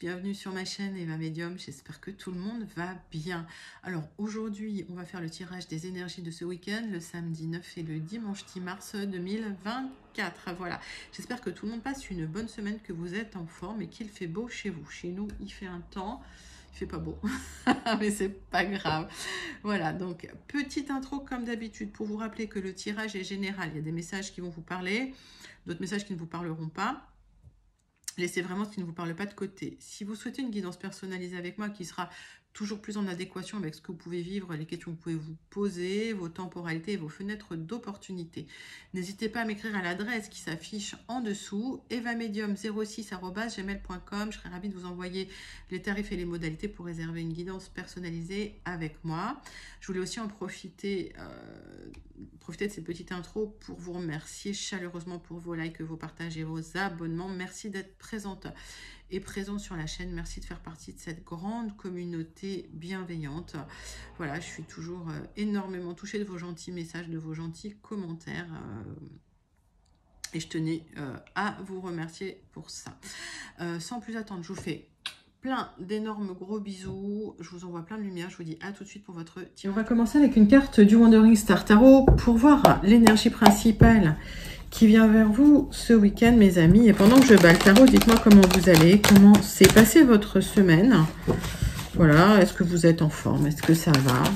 bienvenue sur ma chaîne Eva Médium, j'espère que tout le monde va bien. Alors aujourd'hui, on va faire le tirage des énergies de ce week-end, le samedi 9 et le dimanche 10 mars 2024. Voilà, j'espère que tout le monde passe une bonne semaine, que vous êtes en forme et qu'il fait beau chez vous. Chez nous, il fait un temps, il fait pas beau, mais c'est pas grave. Voilà, donc petite intro comme d'habitude pour vous rappeler que le tirage est général. Il y a des messages qui vont vous parler, d'autres messages qui ne vous parleront pas. Laissez vraiment ce qui ne vous parle pas de côté. Si vous souhaitez une guidance personnalisée avec moi qui sera toujours plus en adéquation avec ce que vous pouvez vivre, les questions que vous pouvez vous poser, vos temporalités et vos fenêtres d'opportunité, n'hésitez pas à m'écrire à l'adresse qui s'affiche en dessous, evamedium06@gmail.com. Je serai ravie de vous envoyer les tarifs et les modalités pour réserver une guidance personnalisée avec moi. Je voulais aussi en profiter de cette petite intro pour vous remercier chaleureusement pour vos likes, vos partages et vos abonnements. Merci d'être présente et présent sur la chaîne. Merci de faire partie de cette grande communauté bienveillante. Voilà, je suis toujours énormément touchée de vos gentils messages, de vos gentils commentaires. Et je tenais à vous remercier pour ça. Sans plus attendre, je vous fais plein d'énormes gros bisous. Je vous envoie plein de lumière. Je vous dis à tout de suite pour votre tirage. On va commencer avec une carte du Wandering Star Tarot pour voir l'énergie principale qui vient vers vous ce week-end, mes amis. Et pendant que je bats le tarot, dites-moi comment vous allez, comment s'est passée votre semaine. Voilà, est-ce que vous êtes en forme? Est-ce que ça va?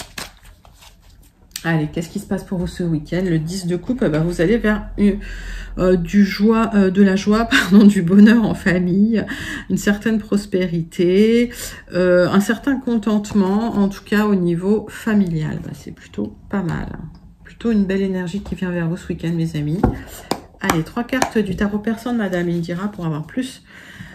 Allez, qu'est-ce qui se passe pour vous ce week-end? Le 10 de coupe, bah, vous allez vers de la joie, du bonheur en famille, une certaine prospérité, un certain contentement, en tout cas au niveau familial. Bah, c'est plutôt pas mal. Plutôt une belle énergie qui vient vers vous ce week-end, mes amis. Allez, 3 cartes du tarot personne, Madame Indira, pour avoir plus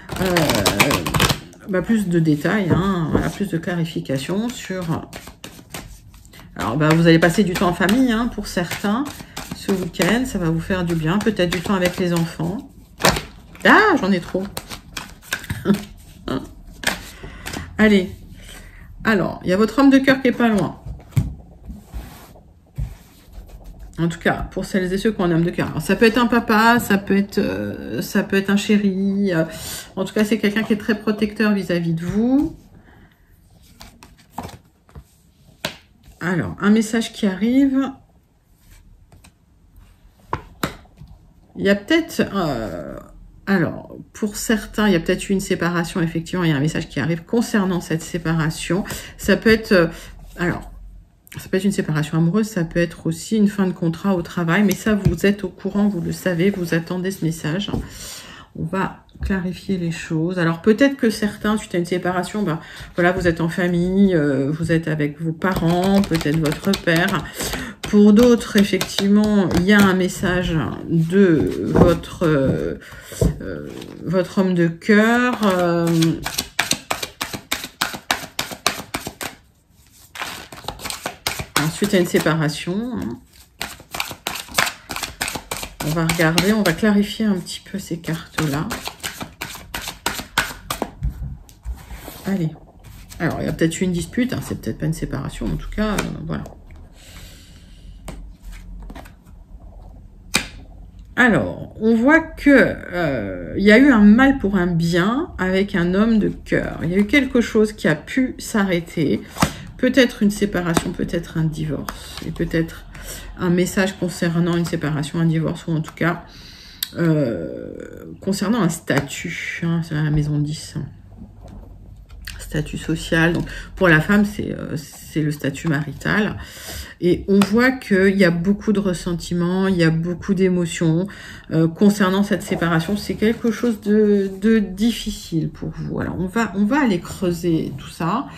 de détails, hein, voilà, plus de clarification sur... Alors, bah, vous allez passer du temps en famille, hein, pour certains, ce week-end. Ça va vous faire du bien. Peut-être du temps avec les enfants. Ah, j'en ai trop. Allez. Alors, il y a votre homme de cœur qui est pas loin. En tout cas, pour celles et ceux qui ont un homme de cœur. Alors, ça peut être un papa, ça peut être un chéri. En tout cas, c'est quelqu'un qui est très protecteur vis-à-vis de vous. Alors, un message qui arrive. Il y a peut-être... alors, pour certains, il y a peut-être eu une séparation. Effectivement, il y a un message qui arrive concernant cette séparation. Ça peut être... alors, ça peut être une séparation amoureuse. Ça peut être aussi une fin de contrat au travail. Mais ça, vous êtes au courant, vous le savez. Vous attendez ce message. On va clarifier les choses. Alors peut-être que certains, suite à une séparation, bah, voilà, vous êtes en famille, vous êtes avec vos parents, peut-être votre père. Pour d'autres, effectivement, il y a un message de votre homme de cœur. Ensuite, il y a une séparation. Hein. On va regarder, on va clarifier un petit peu ces cartes-là. Allez. Alors, il y a peut-être eu une dispute, hein, c'est peut-être pas une séparation, en tout cas, voilà. Alors, on voit que il y a eu un mal pour un bien avec un homme de cœur. Il y a eu quelque chose qui a pu s'arrêter. Peut-être une séparation, peut-être un divorce. Et peut-être un message concernant une séparation, un divorce, ou en tout cas concernant un statut. Hein, c'est la maison 10. Statut social. Donc, pour la femme, c'est le statut marital. Et on voit qu'il y a beaucoup de ressentiments, il y a beaucoup d'émotions concernant cette séparation. C'est quelque chose de difficile pour vous. Alors, on va aller creuser tout ça.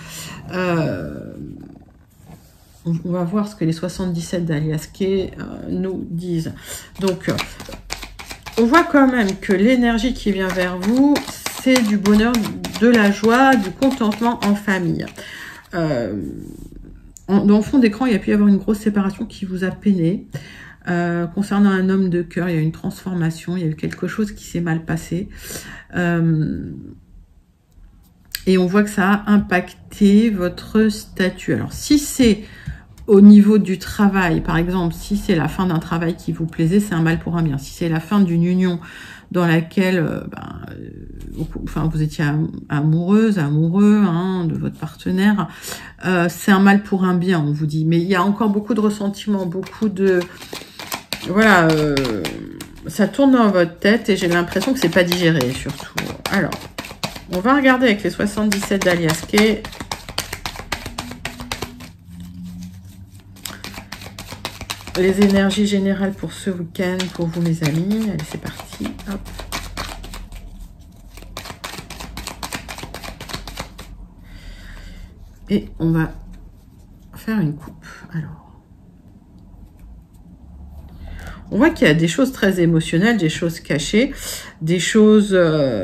On va voir ce que les 77 d'Alias Kay nous disent. Donc, on voit quand même que l'énergie qui vient vers vous, c'est du bonheur, de la joie, du contentement en famille. Dans le fond d'écran, il y a pu y avoir une grosse séparation qui vous a peiné. Concernant un homme de cœur, il y a eu une transformation, il y a eu quelque chose qui s'est mal passé. Et on voit que ça a impacté votre statut. Alors, si c'est au niveau du travail, par exemple, si c'est la fin d'un travail qui vous plaisait, c'est un mal pour un bien. Si c'est la fin d'une union dans laquelle enfin, vous étiez amoureuse, amoureux hein, de votre partenaire, c'est un mal pour un bien, on vous dit. Mais il y a encore beaucoup de ressentiments, beaucoup de... Voilà, ça tourne dans votre tête et j'ai l'impression que c'est pas digéré, surtout. Alors, on va regarder avec les 77 d'Alias Kay. Les énergies générales pour ce week-end, pour vous mes amis. Allez, c'est parti. Hop. Et on va faire une coupe. Alors, on voit qu'il y a des choses très émotionnelles, des choses cachées, des choses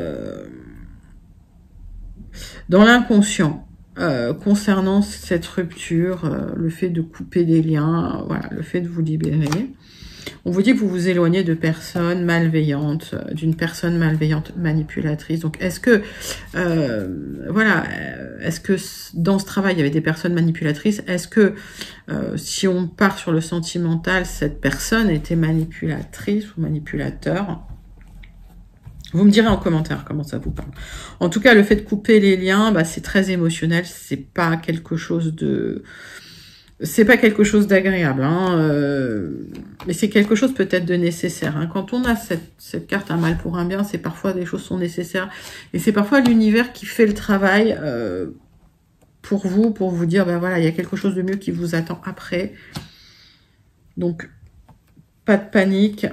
dans l'inconscient. Concernant cette rupture, le fait de couper des liens, voilà, le fait de vous libérer. On vous dit que vous vous éloignez de personnes malveillantes, d'une personne malveillante, manipulatrice. Donc, est-ce que, voilà, est-ce que dans ce travail, il y avait des personnes manipulatrices? Est-ce que, si on part sur le sentimental, cette personne était manipulatrice ou manipulateur? Vous me direz en commentaire comment ça vous parle. En tout cas, le fait de couper les liens, bah, c'est très émotionnel. C'est pas quelque chose de... C'est pas quelque chose d'agréable. Hein, mais c'est quelque chose peut-être de nécessaire. Hein. Quand on a cette carte, un mal pour un bien, c'est parfois des choses sont nécessaires. Et c'est parfois l'univers qui fait le travail pour vous dire, ben voilà, il y a quelque chose de mieux qui vous attend après. Donc, pas de panique.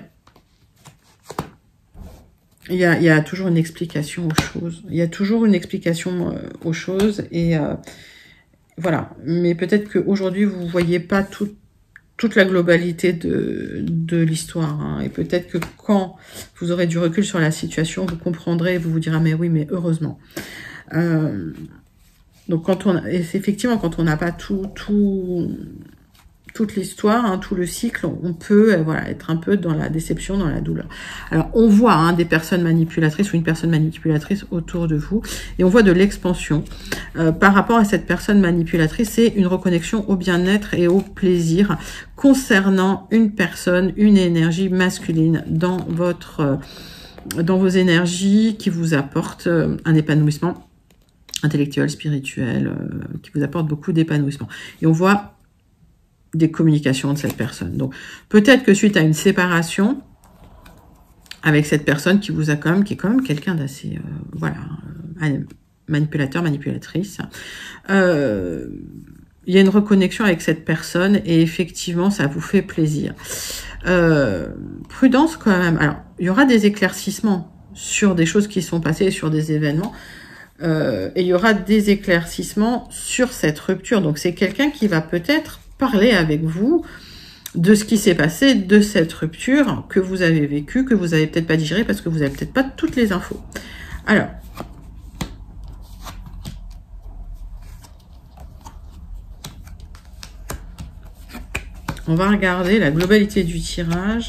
Il y a toujours une explication aux choses. Il y a toujours une explication aux choses. Et voilà. Mais peut-être qu'aujourd'hui, vous ne voyez pas toute la globalité de l'histoire. Hein. Et peut-être que quand vous aurez du recul sur la situation, vous comprendrez et vous vous direz, mais oui, mais heureusement. Donc, effectivement, quand on n'a pas toute l'histoire, hein, tout le cycle, on peut voilà, être un peu dans la déception, dans la douleur. Alors, on voit hein, des personnes manipulatrices ou une personne manipulatrice autour de vous, et on voit de l'expansion. Par rapport à cette personne manipulatrice, c'est une reconnexion au bien-être et au plaisir concernant une personne, une énergie masculine dans vos énergies qui vous apporte un épanouissement intellectuel, spirituel, qui vous apporte beaucoup d'épanouissement. Et on voit des communications de cette personne. Donc, peut-être que suite à une séparation avec cette personne qui vous a qui est quand même quelqu'un d'assez, voilà, manipulateur, manipulatrice, il y a une reconnexion avec cette personne et effectivement, ça vous fait plaisir. Prudence quand même. Alors, il y aura des éclaircissements sur des choses qui sont passées, sur des événements, et il y aura des éclaircissements sur cette rupture. Donc, c'est quelqu'un qui va peut-être parler avec vous de ce qui s'est passé, de cette rupture que vous avez vécue, que vous n'avez peut-être pas digéré parce que vous n'avez peut-être pas toutes les infos. Alors, on va regarder la globalité du tirage.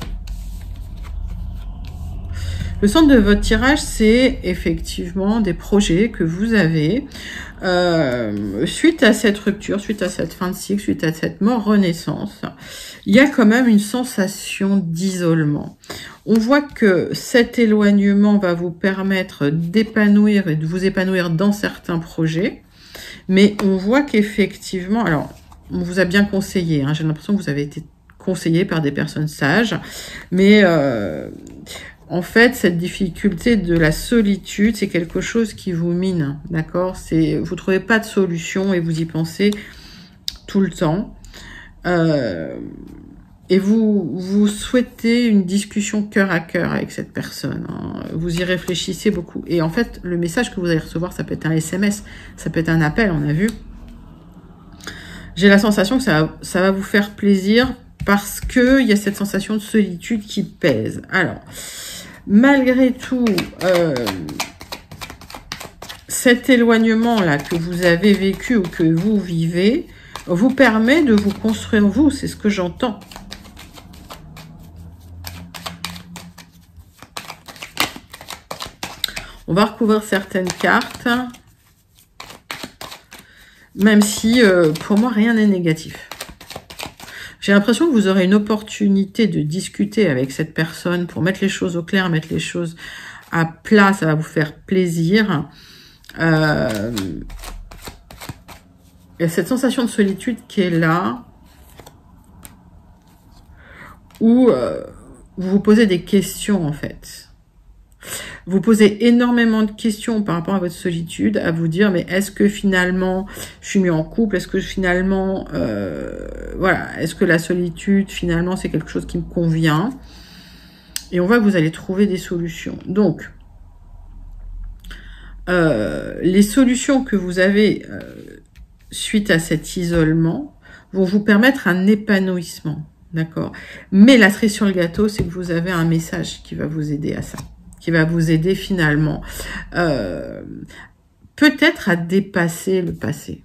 Le centre de votre tirage, c'est effectivement des projets que vous avez suite à cette rupture, suite à cette fin de cycle, suite à cette mort-renaissance. Il y a quand même une sensation d'isolement. On voit que cet éloignement va vous permettre d'épanouir et de vous épanouir dans certains projets. Mais on voit qu'effectivement, alors, on vous a bien conseillé, hein, j'ai l'impression que vous avez été conseillé par des personnes sages, mais... en fait, cette difficulté de la solitude, c'est quelque chose qui vous mine, d'accord? Vous trouvez pas de solution et vous y pensez tout le temps. Et vous souhaitez une discussion cœur à cœur avec cette personne. Hein. Vous y réfléchissez beaucoup. Et en fait, le message que vous allez recevoir, ça peut être un SMS, ça peut être un appel, on a vu. J'ai la sensation que ça va vous faire plaisir parce qu'il y a cette sensation de solitude qui pèse. Alors... malgré tout, cet éloignement-là que vous avez vécu ou que vous vivez vous permet de vous construire vous, c'est ce que j'entends. On va recouvrir certaines cartes, même si pour moi rien n'est négatif. J'ai l'impression que vous aurez une opportunité de discuter avec cette personne pour mettre les choses au clair, mettre les choses à plat, ça va vous faire plaisir. Il y a cette sensation de solitude qui est là, où vous vous posez des questions en fait. Vous posez énormément de questions par rapport à votre solitude, à vous dire, mais est-ce que finalement je suis mieux en couple? Est-ce que finalement, voilà, est-ce que la solitude finalement c'est quelque chose qui me convient? Et on voit que vous allez trouver des solutions. Donc, les solutions que vous avez suite à cet isolement vont vous permettre un épanouissement, d'accord? Mais la cerise sur le gâteau, c'est que vous avez un message qui va vous aider à ça, qui va vous aider finalement peut-être à dépasser le passé.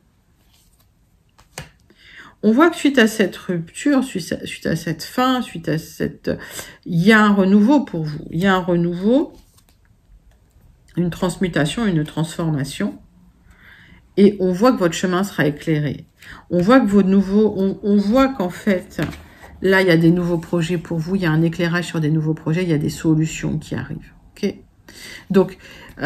On voit que suite à cette rupture, suite à cette fin, suite à cette... Il y a un renouveau pour vous. Il y a un renouveau, une transmutation, une transformation. Et on voit que votre chemin sera éclairé. On voit que vos nouveaux... On voit qu'en fait, là, il y a des nouveaux projets pour vous. Il y a un éclairage sur des nouveaux projets. Il y a des solutions qui arrivent. Ok? Donc...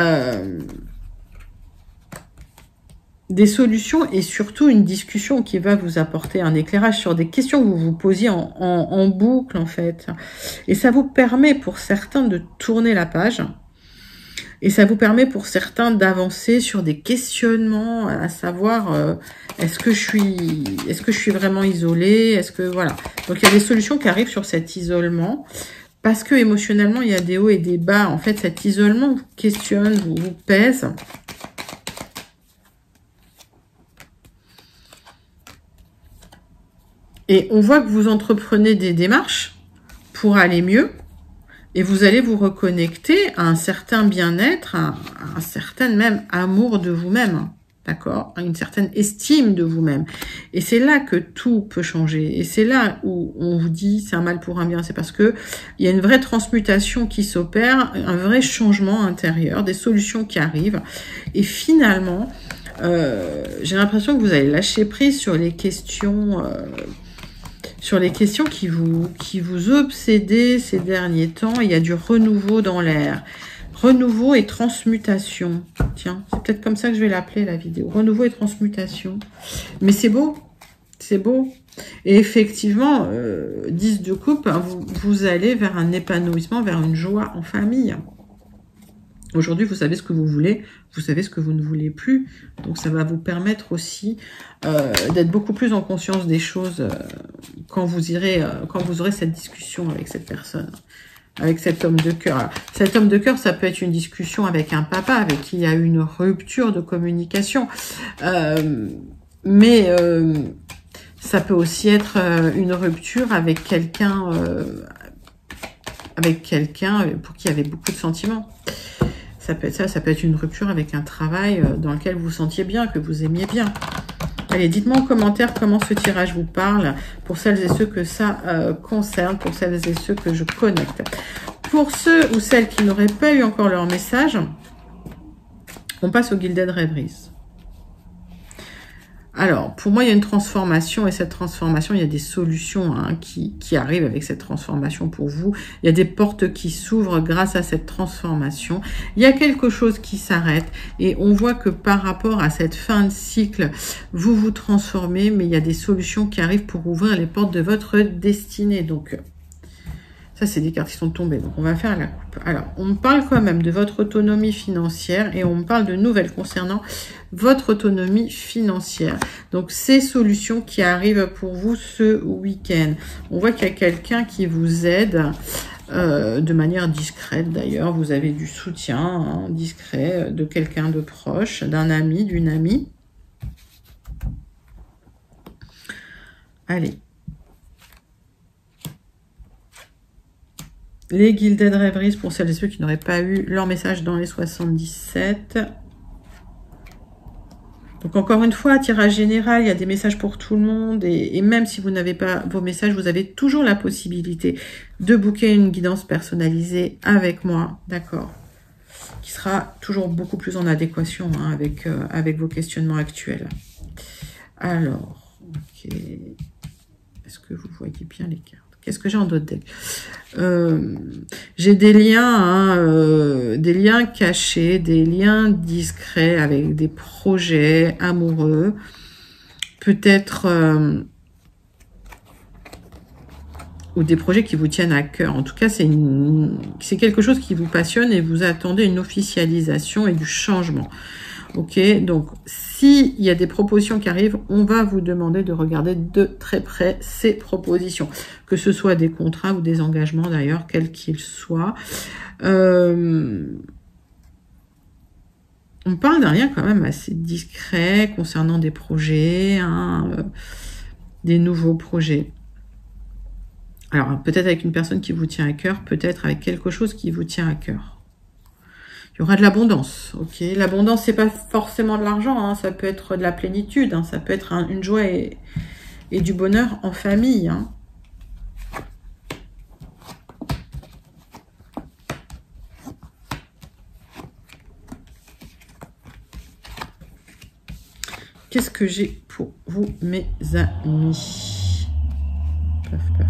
des solutions et surtout une discussion qui va vous apporter un éclairage sur des questions que vous vous posiez en boucle en fait. Et ça vous permet pour certains de tourner la page et ça vous permet pour certains d'avancer sur des questionnements, à savoir est-ce que je suis vraiment isolée, est-ce que voilà. Donc il y a des solutions qui arrivent sur cet isolement parce que émotionnellement il y a des hauts et des bas. En fait cet isolement vous questionne, vous pèse. Et on voit que vous entreprenez des démarches pour aller mieux. Et vous allez vous reconnecter à un certain bien-être, à un certain même amour de vous-même. D'accord? À une certaine estime de vous-même. Et c'est là que tout peut changer. Et c'est là où on vous dit c'est un mal pour un bien. C'est parce que il y a une vraie transmutation qui s'opère, un vrai changement intérieur, des solutions qui arrivent. Et finalement, j'ai l'impression que vous allez lâcher prise sur les questions... qui vous obsédaient ces derniers temps. Il y a du renouveau dans l'air. Renouveau et transmutation. Tiens, c'est peut-être comme ça que je vais l'appeler la vidéo. Renouveau et transmutation. Mais c'est beau. C'est beau. Et effectivement, 10 de coupe, hein, vous allez vers un épanouissement, vers une joie en famille. Aujourd'hui, vous savez ce que vous voulez, vous savez ce que vous ne voulez plus. Donc, ça va vous permettre aussi d'être beaucoup plus en conscience des choses quand vous aurez cette discussion avec cette personne, avec cet homme de cœur. Alors, cet homme de cœur, ça peut être une discussion avec un papa, avec qui il y a eu une rupture de communication. Mais ça peut aussi être une rupture avec quelqu'un pour qui il y avait beaucoup de sentiments. Ça peut être ça, ça peut être une rupture avec un travail dans lequel vous vous sentiez bien, que vous aimiez bien. Allez, dites-moi en commentaire comment ce tirage vous parle, pour celles et ceux que ça concerne, pour celles et ceux que je connecte. Pour ceux ou celles qui n'auraient pas eu encore leur message, on passe au Gilded Rêveries. Alors, pour moi, il y a une transformation, et cette transformation, il y a des solutions qui arrivent avec cette transformation pour vous. Il y a des portes qui s'ouvrent grâce à cette transformation. Il y a quelque chose qui s'arrête, et on voit que par rapport à cette fin de cycle, vous vous transformez, mais il y a des solutions qui arrivent pour ouvrir les portes de votre destinée. Donc, ça, c'est des cartes qui sont tombées, donc on va faire la coupe. Alors, on me parle quand même de votre autonomie financière et on me parle de nouvelles concernant votre autonomie financière. Donc, ces solutions qui arrivent pour vous ce week-end. On voit qu'il y a quelqu'un qui vous aide de manière discrète d'ailleurs. Vous avez du soutien discret de quelqu'un de proche, d'un ami, d'une amie. Allez. Les Gilded Rêveries pour celles et ceux qui n'auraient pas eu leur message dans les 77. Donc encore une fois, tirage général, il y a des messages pour tout le monde. Et même si vous n'avez pas vos messages, vous avez toujours la possibilité de booker une guidance personnalisée avec moi. D'accord? Qui sera toujours beaucoup plus en adéquation avec vos questionnements actuels. Alors, ok. Est-ce que vous voyez bien les cartes? Qu'est-ce que j'ai en d'autres decks? J'ai des liens, hein, des liens cachés, des liens discrets avec des projets amoureux. Peut-être... ou des projets qui vous tiennent à cœur. En tout cas, c'est quelque chose qui vous passionne et vous attendez une officialisation et du changement. Ok, donc s'il y a des propositions qui arrivent, on va vous demander de regarder de très près ces propositions, que ce soit des contrats ou des engagements d'ailleurs, quels qu'ils soient. On parle d'un lien quand même assez discret concernant des projets, hein, des nouveaux projets. Alors, peut-être avec une personne qui vous tient à cœur, peut-être avec quelque chose qui vous tient à cœur. Il y aura de l'abondance, ok? L'abondance, c'est pas forcément de l'argent, hein, ça peut être de la plénitude, hein, ça peut être une joie et du bonheur en famille. Hein. Qu'est-ce que j'ai pour vous, mes amis? Paf, paf,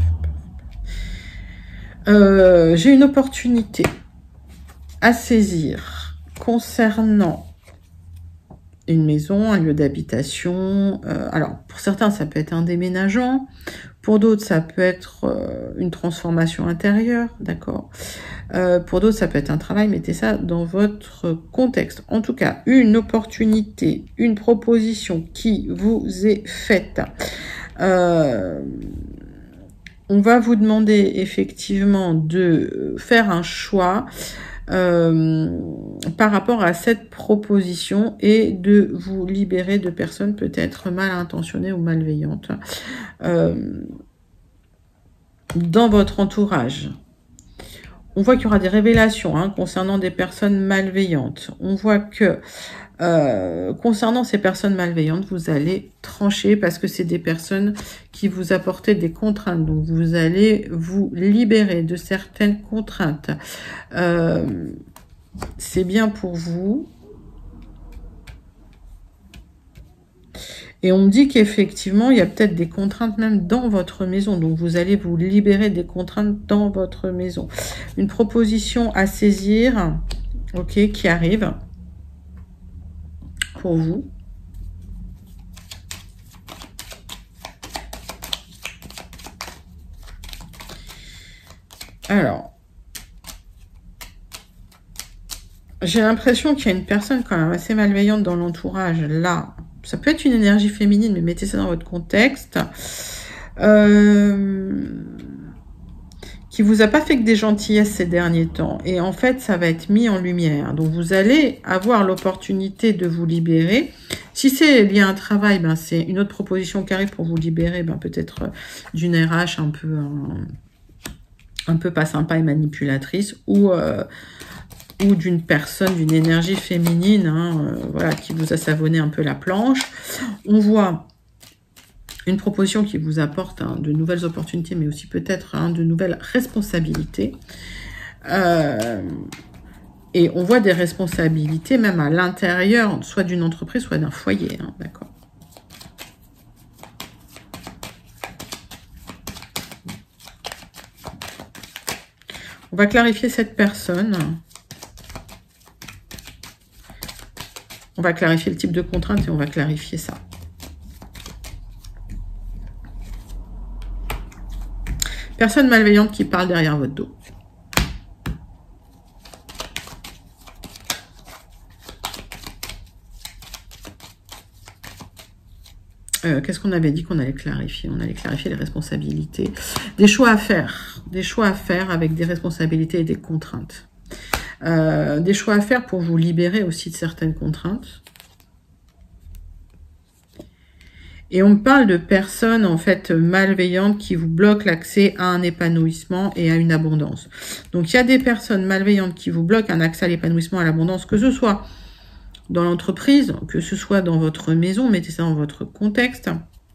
paf. J'ai une opportunité à saisir concernant une maison, un lieu d'habitation. Alors, pour certains, ça peut être un déménagement. Pour d'autres, ça peut être une transformation intérieure, d'accord. Pour d'autres, ça peut être un travail. Mettez ça dans votre contexte. En tout cas, une opportunité, une proposition qui vous est faite. On va vous demander effectivement de faire un choix par rapport à cette proposition et de vous libérer de personnes peut-être mal intentionnées ou malveillantes dans votre entourage. On voit qu'il y aura des révélations hein, concernant des personnes malveillantes. On voit que concernant ces personnes malveillantes, vous allez trancher parce que c'est des personnes qui vous apportaient des contraintes. Donc, vous allez vous libérer de certaines contraintes. C'est bien pour vous. Et on me dit qu'effectivement, il y a peut-être des contraintes même dans votre maison. Donc, vous allez vous libérer des contraintes dans votre maison. Une proposition à saisir, ok, qui arrive pour vous. Alors, j'ai l'impression qu'il y a une personne quand même assez malveillante dans l'entourage. Là, ça peut être une énergie féminine, mais mettez ça dans votre contexte. Qui vous a pas fait que des gentillesses ces derniers temps. Et en fait, ça va être mis en lumière. Donc, vous allez avoir l'opportunité de vous libérer. Si c'est lié à un travail, ben, c'est une autre proposition qui arrive pour vous libérer, ben, peut-être d'une RH un peu pas sympa et manipulatrice, ou d'une personne, d'une énergie féminine, hein, voilà, qui vous a savonné un peu la planche. On voit une proposition qui vous apporte hein, de nouvelles opportunités, mais aussi peut-être hein, de nouvelles responsabilités. Et on voit des responsabilités même à l'intérieur, soit d'une entreprise, soit d'un foyer. Hein, d'accord. On va clarifier cette personne. On va clarifier le type de contrainte et on va clarifier ça. Personne malveillante qui parle derrière votre dos. Qu'est-ce qu'on avait dit qu'on allait clarifier? On allait clarifier les responsabilités. Des choix à faire. Des choix à faire avec des responsabilités et des contraintes. Des choix à faire pour vous libérer aussi de certaines contraintes. Et on me parle de personnes en fait malveillantes qui vous bloquent l'accès à un épanouissement et à une abondance. Donc il y a des personnes malveillantes qui vous bloquent un accès à l'épanouissement, à l'abondance, que ce soit dans l'entreprise, que ce soit dans votre maison, mettez ça dans votre contexte.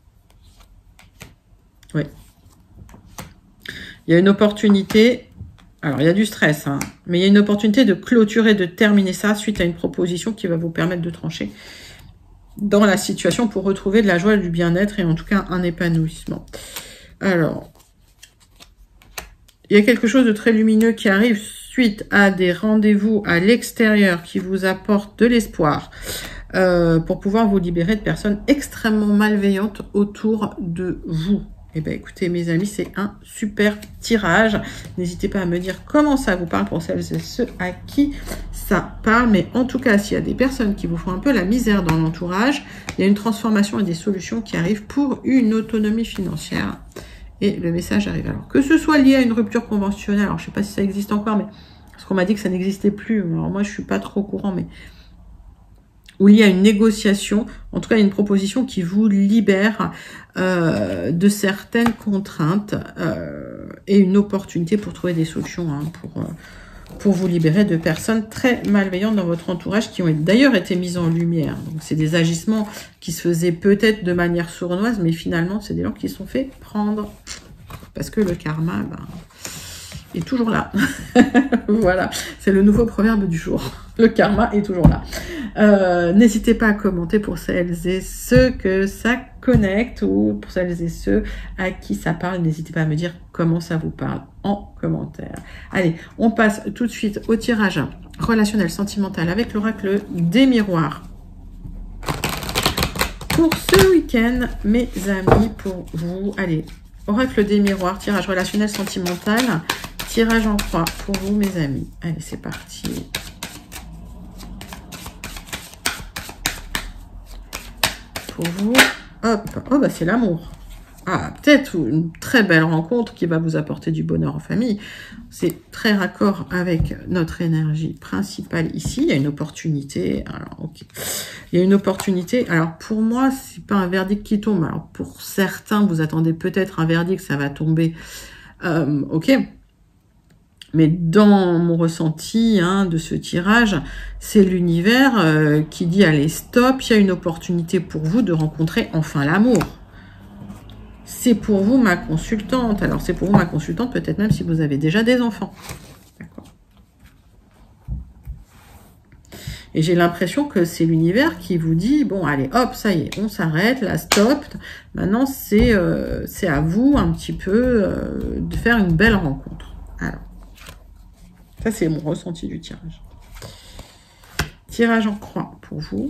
Oui. Il y a une opportunité, alors il y a du stress, hein, mais il y a une opportunité de clôturer, de terminer ça suite à une proposition qui va vous permettre de trancher dans la situation pour retrouver de la joie, du bien-être et en tout cas un épanouissement. Alors, il y a quelque chose de très lumineux qui arrive suite à des rendez-vous à l'extérieur qui vous apportent de l'espoir pour pouvoir vous libérer de personnes extrêmement malveillantes autour de vous. Eh bien, écoutez, mes amis, c'est un super tirage. N'hésitez pas à me dire comment ça vous parle pour celles et ceux à qui ça parle. Mais en tout cas, s'il y a des personnes qui vous font un peu la misère dans l'entourage, il y a une transformation et des solutions qui arrivent pour une autonomie financière. Et le message arrive. Alors, que ce soit lié à une rupture conventionnelle, alors je ne sais pas si ça existe encore, mais parce qu'on m'a dit que ça n'existait plus. Alors moi, je ne suis pas trop au courant, mais ou lié à une négociation, en tout cas une proposition qui vous libère de certaines contraintes et une opportunité pour trouver des solutions hein, pour vous libérer de personnes très malveillantes dans votre entourage qui ont d'ailleurs été mises en lumière. Donc c'est des agissements qui se faisaient peut-être de manière sournoise, mais finalement c'est des gens qui se sont fait prendre parce que le karma est toujours là. Voilà, c'est le nouveau proverbe du jour. Le karma est toujours là. N'hésitez pas à commenter pour celles et ceux que ça connecte ou pour celles et ceux à qui ça parle. N'hésitez pas à me dire comment ça vous parle en commentaire. Allez, on passe tout de suite au tirage relationnel sentimental avec l'oracle des miroirs. Pour ce week-end, mes amis, pour vous, allez, oracle des miroirs, tirage relationnel sentimental, tirage en croix pour vous, mes amis. Allez, c'est parti. Pour vous, hop, oh bah c'est l'amour. Ah, peut-être une très belle rencontre qui va vous apporter du bonheur en famille. C'est très raccord avec notre énergie principale ici. Il y a une opportunité. Alors, ok. Il y a une opportunité. Alors, pour moi, c'est pas un verdict qui tombe. Alors, pour certains, vous attendez peut-être un verdict, ça va tomber. Ok. Mais dans mon ressenti hein, de ce tirage, c'est l'univers qui dit, allez, stop, il y a une opportunité pour vous de rencontrer enfin l'amour. C'est pour vous ma consultante. Alors, c'est pour vous ma consultante, peut-être même si vous avez déjà des enfants. D'accord. Et j'ai l'impression que c'est l'univers qui vous dit, bon, allez, hop, ça y est, on s'arrête, là, stop. Maintenant, c'est à vous un petit peu de faire une belle rencontre. Alors. Ça, c'est mon ressenti du tirage. Tirage en croix pour vous.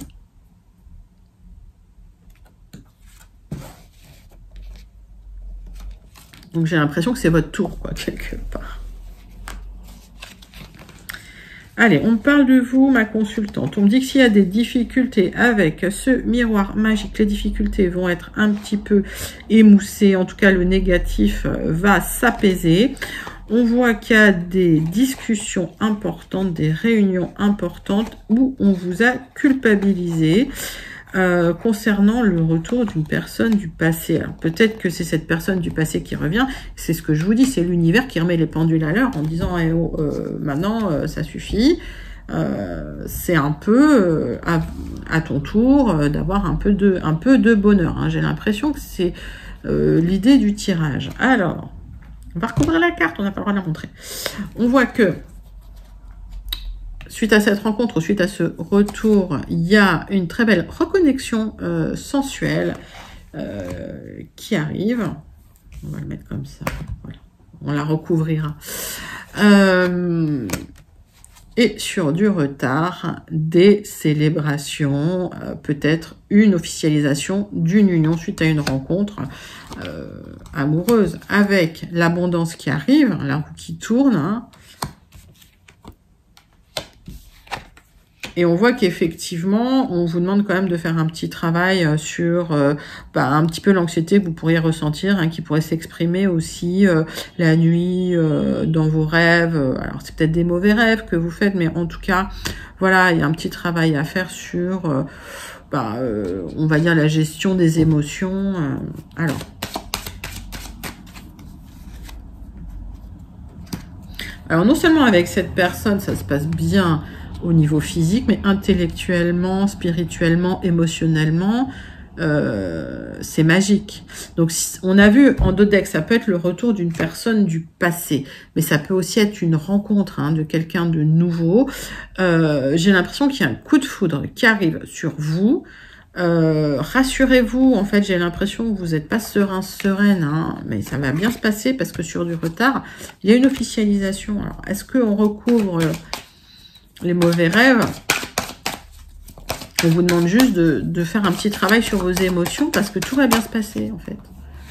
Donc, j'ai l'impression que c'est votre tour, quoi, quelque part. Allez, on parle de vous, ma consultante. On me dit que s'il y a des difficultés avec ce miroir magique, les difficultés vont être un petit peu émoussées. En tout cas, le négatif va s'apaiser. On voit qu'il y a des discussions importantes, des réunions importantes où on vous a culpabilisé concernant le retour d'une personne du passé. Alors peut-être que c'est cette personne du passé qui revient. C'est ce que je vous dis, c'est l'univers qui remet les pendules à l'heure en disant eh oh, maintenant ça suffit. C'est un peu à ton tour d'avoir un peu de bonheur. Hein. J'ai l'impression que c'est l'idée du tirage. Alors, on va recouvrir la carte, on n'a pas le droit de la montrer. On voit que, suite à cette rencontre, suite à ce retour, il y a une très belle reconnexion sensuelle qui arrive. On va le mettre comme ça. Voilà. On la recouvrira. Et sur du retard, des célébrations, peut-être une officialisation d'une union suite à une rencontre amoureuse, avec l'abondance qui arrive, la roue qui tourne. Hein. Et on voit qu'effectivement, on vous demande quand même de faire un petit travail sur un petit peu l'anxiété que vous pourriez ressentir, hein, qui pourrait s'exprimer aussi la nuit, dans vos rêves. Alors, c'est peut-être des mauvais rêves que vous faites, mais en tout cas, voilà, il y a un petit travail à faire sur, on va dire, la gestion des émotions. Alors, non seulement avec cette personne, ça se passe bien au niveau physique, mais intellectuellement, spirituellement, émotionnellement, c'est magique. Donc, on a vu en Dodex, ça peut être le retour d'une personne du passé, mais ça peut aussi être une rencontre hein, de quelqu'un de nouveau. J'ai l'impression qu'il y a un coup de foudre qui arrive sur vous. Rassurez-vous, en fait, j'ai l'impression que vous n'êtes pas sereine, hein, mais ça va bien se passer parce que sur du retard, il y a une officialisation. Alors, est-ce qu'on recouvre les mauvais rêves? On vous demande juste de faire un petit travail sur vos émotions parce que tout va bien se passer, en fait.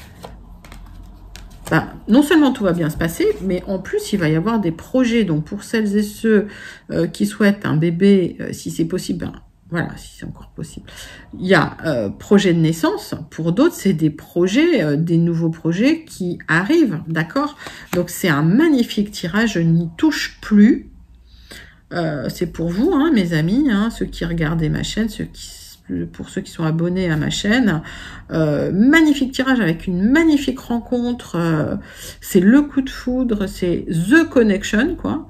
Ben, non seulement tout va bien se passer, mais en plus, il va y avoir des projets. Donc, pour celles et ceux qui souhaitent un bébé, si c'est possible, ben, voilà, si c'est encore possible. Il y a projet de naissance. Pour d'autres, c'est des projets, des nouveaux projets qui arrivent, d'accord? Donc, c'est un magnifique tirage. Je n'y touche plus. C'est pour vous, hein, mes amis, hein, ceux qui regardent ma chaîne, pour ceux qui sont abonnés à ma chaîne. Magnifique tirage avec une magnifique rencontre. C'est le coup de foudre, c'est The Connection, quoi.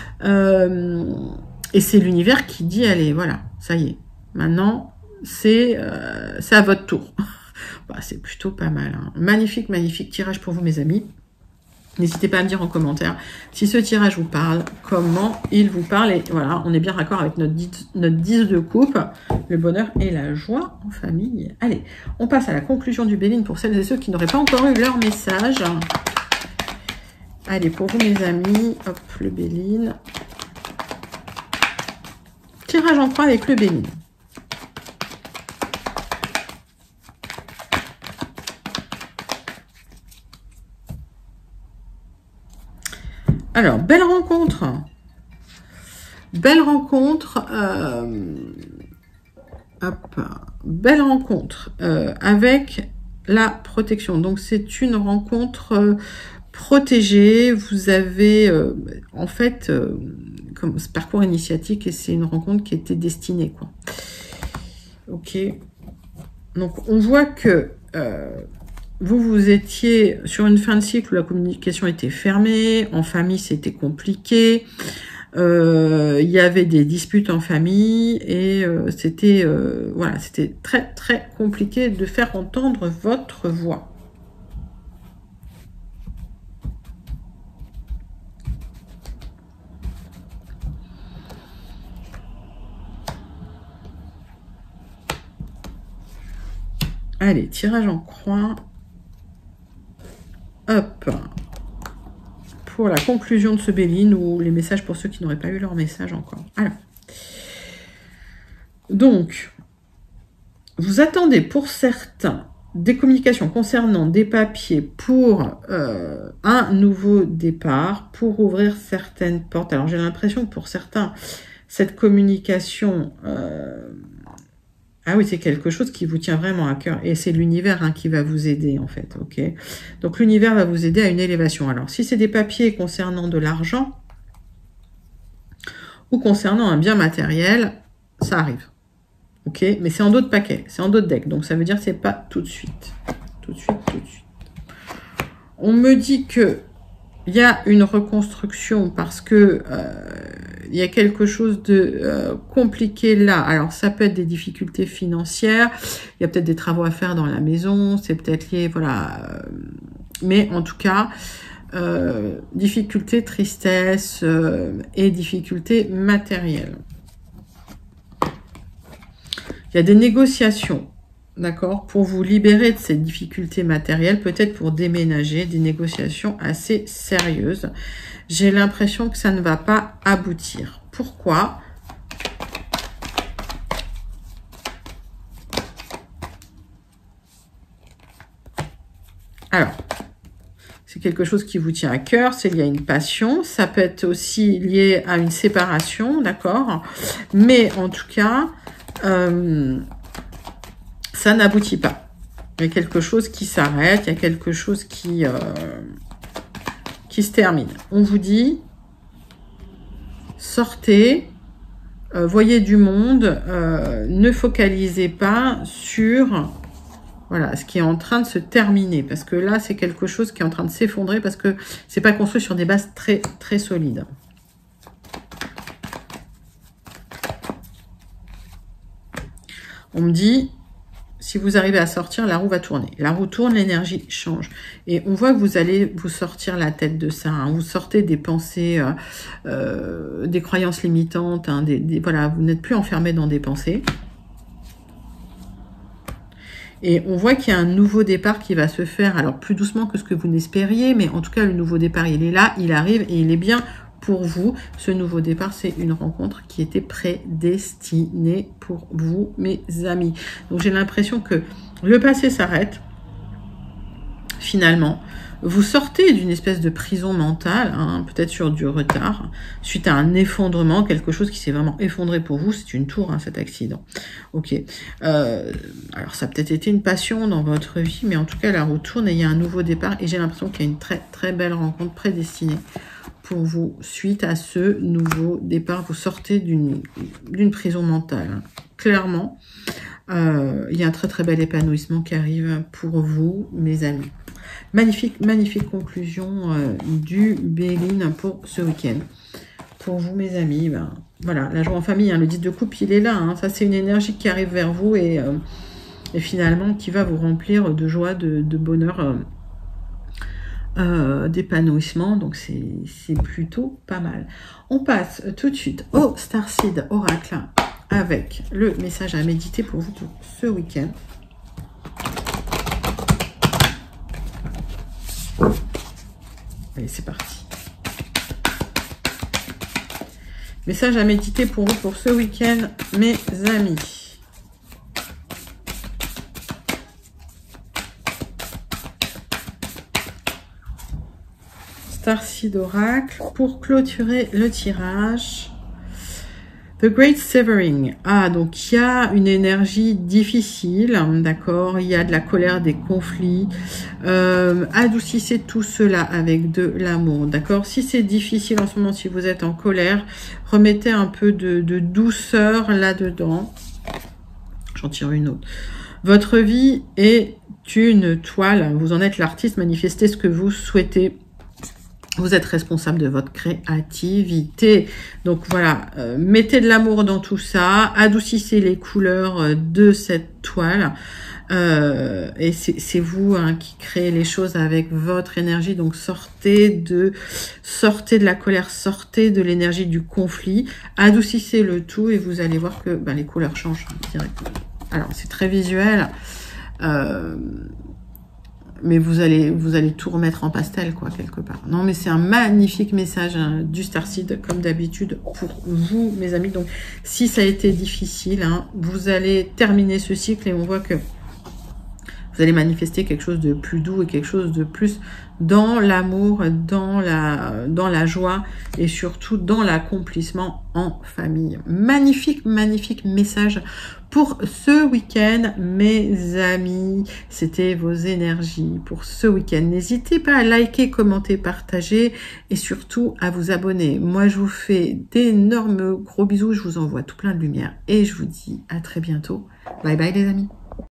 Et c'est l'univers qui dit, allez, voilà, ça y est. Maintenant, c'est à votre tour. Bah, c'est plutôt pas mal. Hein. Magnifique, magnifique tirage pour vous, mes amis. N'hésitez pas à me dire en commentaire si ce tirage vous parle, comment il vous parle. Et voilà, on est bien raccord avec notre 10 de coupe, le bonheur et la joie en famille. Allez, on passe à la conclusion du Béline pour celles et ceux qui n'auraient pas encore eu leur message. Allez, pour vous, mes amis, hop, le Béline. Tirage en croix avec le Béline. Alors, belle rencontre. Belle rencontre. Belle rencontre avec la protection. Donc, c'est une rencontre protégée. Vous avez, en fait, comme ce parcours initiatique, et c'est une rencontre qui était destinée, quoi. Ok. Donc, on voit que... vous étiez sur une fin de cycle où la communication était fermée, en famille c'était compliqué, il y avait des disputes en famille et c'était voilà, c'était très très compliqué de faire entendre votre voix. Allez, tirage en croix. Hop, pour la conclusion de ce Béline ou les messages pour ceux qui n'auraient pas eu leur message encore. Alors, donc, vous attendez pour certains des communications concernant des papiers pour un nouveau départ, pour ouvrir certaines portes. Alors, j'ai l'impression que pour certains, cette communication... Ah oui, c'est quelque chose qui vous tient vraiment à cœur. Et c'est l'univers hein, qui va vous aider, en fait. Ok. Donc, l'univers va vous aider à une élévation. Alors, si c'est des papiers concernant de l'argent ou concernant un bien matériel, ça arrive. Ok. Mais c'est en d'autres paquets. C'est en d'autres decks. Donc, ça veut dire que c'est pas tout de suite. Tout de suite, tout de suite. On me dit que il y a une reconstruction parce que il y a quelque chose de compliqué là. Alors, ça peut être des difficultés financières. Il y a peut-être des travaux à faire dans la maison. C'est peut-être lié, voilà. Mais en tout cas, difficultés, tristesse et difficultés matérielles. Il y a des négociations, d'accord, pour vous libérer de ces difficultés matérielles, peut-être pour déménager, des négociations assez sérieuses. J'ai l'impression que ça ne va pas aboutir. Pourquoi? Alors, c'est quelque chose qui vous tient à cœur, c'est lié à une passion, ça peut être aussi lié à une séparation, d'accord? Mais en tout cas, ça n'aboutit pas. Il y a quelque chose qui s'arrête, il y a quelque chose qui se termine. On vous dit, sortez, voyez du monde, ne focalisez pas sur voilà, ce qui est en train de se terminer. Parce que là, c'est quelque chose qui est en train de s'effondrer parce que c'est pas construit sur des bases très, très solides. On me dit, si vous arrivez à sortir, la roue va tourner. La roue tourne, l'énergie change. Et on voit que vous allez vous sortir la tête de ça. Hein. Vous sortez des pensées, des croyances limitantes. Hein, voilà, vous n'êtes plus enfermé dans des pensées. Et on voit qu'il y a un nouveau départ qui va se faire, alors plus doucement que ce que vous n'espériez, mais en tout cas le nouveau départ il est là, il arrive et il est bien pour vous. Ce nouveau départ, c'est une rencontre qui était prédestinée pour vous, mes amis. Donc j'ai l'impression que le passé s'arrête, finalement. Vous sortez d'une espèce de prison mentale, hein, peut-être sur du retard, suite à un effondrement, quelque chose qui s'est vraiment effondré pour vous. C'est une tour, hein, cet accident. Ok. Alors, ça a peut-être été une passion dans votre vie, mais en tout cas, la roue tourne et il y a un nouveau départ. Et j'ai l'impression qu'il y a une très, très belle rencontre prédestinée pour vous. Suite à ce nouveau départ, vous sortez d'une prison mentale, hein. Clairement, il y a un très, très bel épanouissement qui arrive pour vous, mes amis. Magnifique, magnifique conclusion du Béline pour ce week-end. Pour vous, mes amis, ben, voilà, la joie en famille, hein, le 10 de coupe, il est là. Hein, ça, c'est une énergie qui arrive vers vous et finalement qui va vous remplir de joie, de bonheur, d'épanouissement. Donc, c'est plutôt pas mal. On passe tout de suite au Starseed Oracle avec le message à méditer pour vous pour ce week-end. Allez, c'est parti. Message à méditer pour vous pour ce week-end, mes amis. Starseed Oracle pour clôturer le tirage. The Great Severing. Ah, donc il y a une énergie difficile, d'accord. Il y a de la colère, des conflits. Adoucissez tout cela avec de l'amour, d'accord. Si c'est difficile en ce moment, si vous êtes en colère, remettez un peu de douceur là-dedans. J'en tire une autre. Votre vie est une toile. Vous en êtes l'artiste. Manifestez ce que vous souhaitez. Vous êtes responsable de votre créativité. Donc voilà, mettez de l'amour dans tout ça, adoucissez les couleurs de cette toile. Et c'est vous, hein, qui créez les choses avec votre énergie. Donc sortez de la colère, sortez de l'énergie du conflit, adoucissez le tout et vous allez voir que ben, les couleurs changent directement. Alors c'est très visuel. Mais vous allez tout remettre en pastel, quoi, quelque part. Non, mais c'est un magnifique message, hein, du Starseed, comme d'habitude, pour vous, mes amis. Donc, si ça a été difficile, hein, vous allez terminer ce cycle et on voit que vous allez manifester quelque chose de plus doux et quelque chose de plus dans l'amour, dans la joie et surtout dans l'accomplissement en famille. Magnifique, magnifique message pour ce week-end, mes amis. C'était vos énergies pour ce week-end. N'hésitez pas à liker, commenter, partager et surtout à vous abonner. Moi, je vous fais d'énormes gros bisous. Je vous envoie tout plein de lumière et je vous dis à très bientôt. Bye bye les amis.